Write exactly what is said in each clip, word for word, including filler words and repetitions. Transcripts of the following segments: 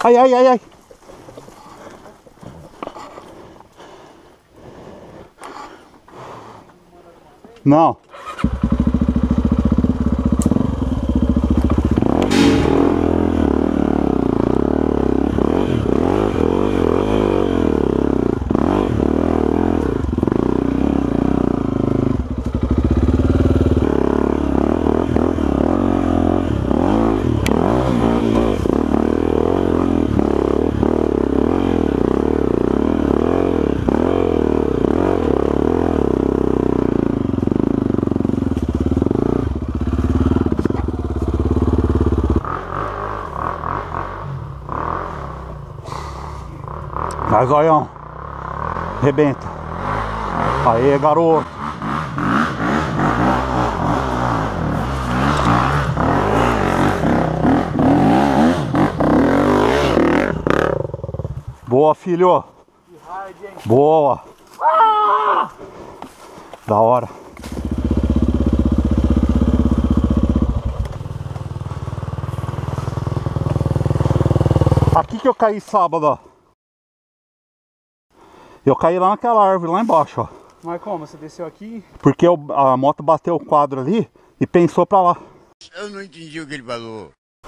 Ai, ai, ai, ai. Não. Vai, zoião. Rebenta. Aê, garoto. Boa, filho. Boa. Da hora. Aqui que eu caí sábado, ó. Eu caí lá naquela árvore, lá embaixo, ó. Mas como? Você desceu aqui? Porque eu, a moto bateu o quadro ali e pensou pra lá. Eu não entendi o que ele falou.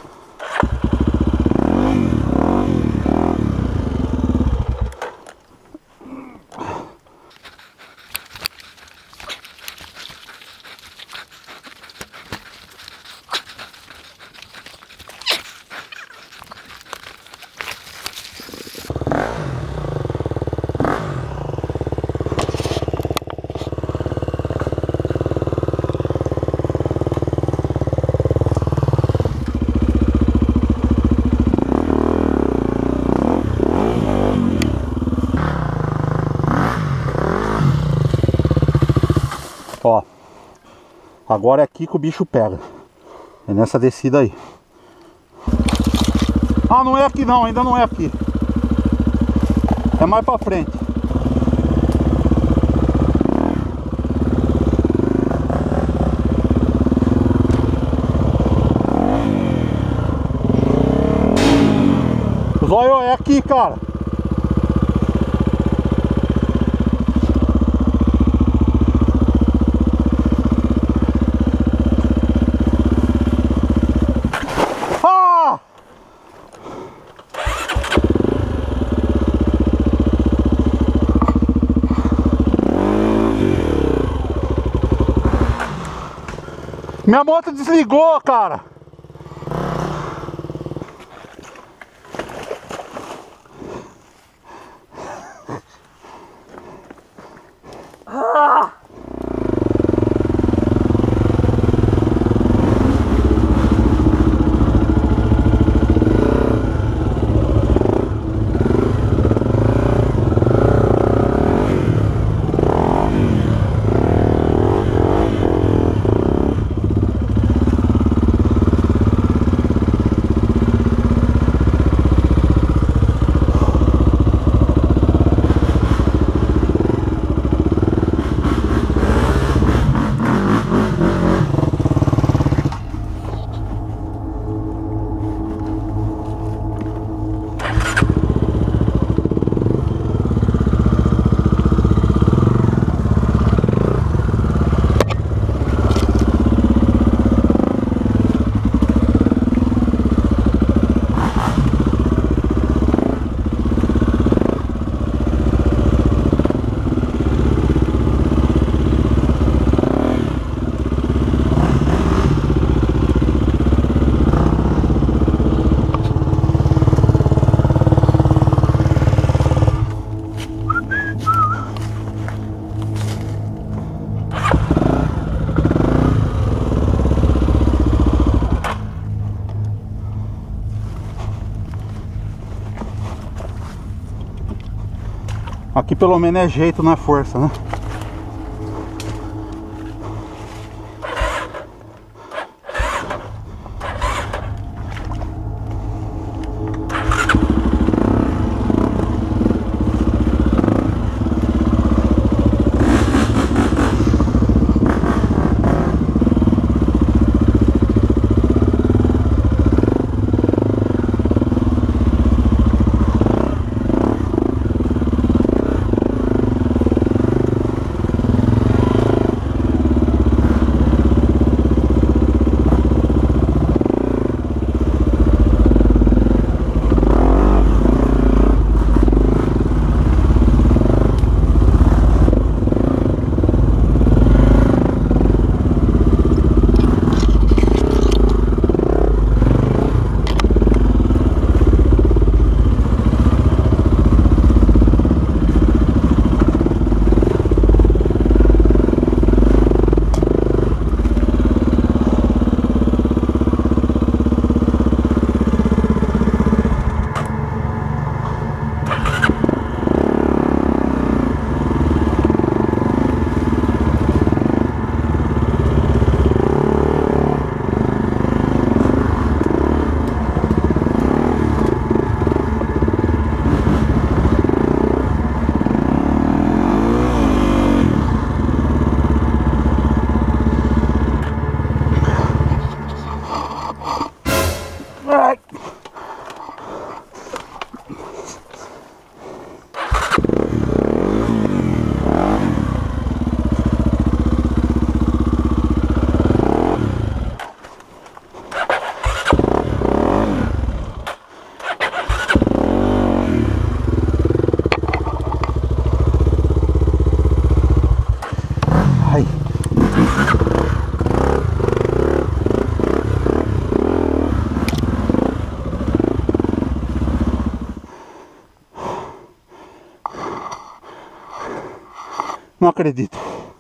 Ó, agora é aqui que o bicho pega. É nessa descida aí. Ah, não é aqui não, ainda não é aqui. É mais pra frente. Zóio, é aqui, cara. Minha moto desligou, cara. Ah! Aqui pelo menos é jeito, não é força, né? Não acredito.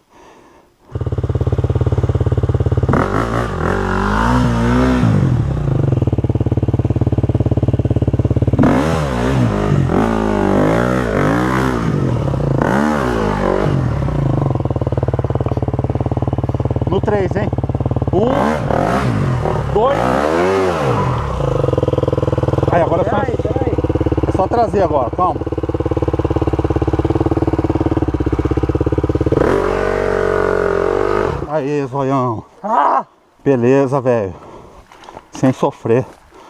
No três, hein? Um, dois. Aí, agora é só, é só trazer agora, calma. Aê, zoião. Ah! Beleza, velho. Sem sofrer.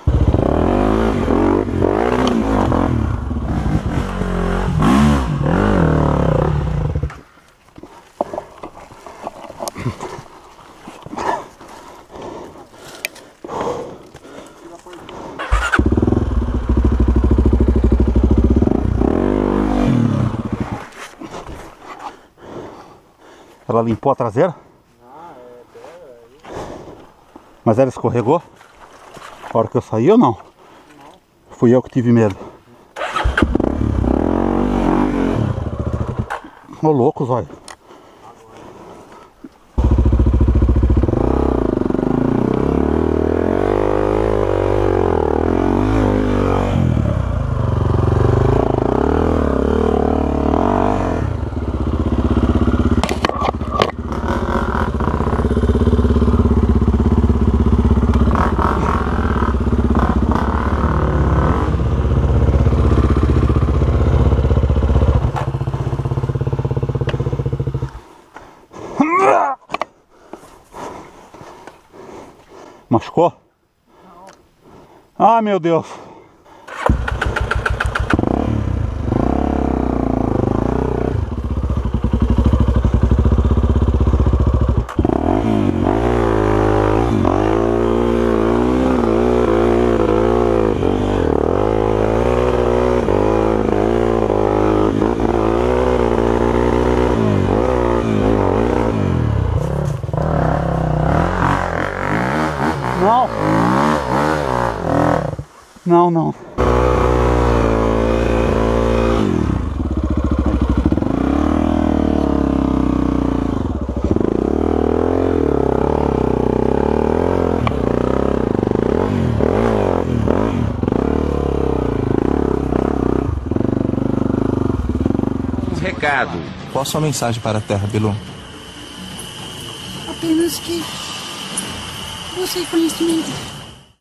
Ela limpou a traseira? Mas ela escorregou? A hora que eu saí ou não? Não. Fui eu que tive medo. Ô louco, zóio. Machucou? Não. Ah, meu Deus. Não. Não, não. Recado. Qual a sua mensagem para a Terra, Bilu? Apenas que busque conhecimento.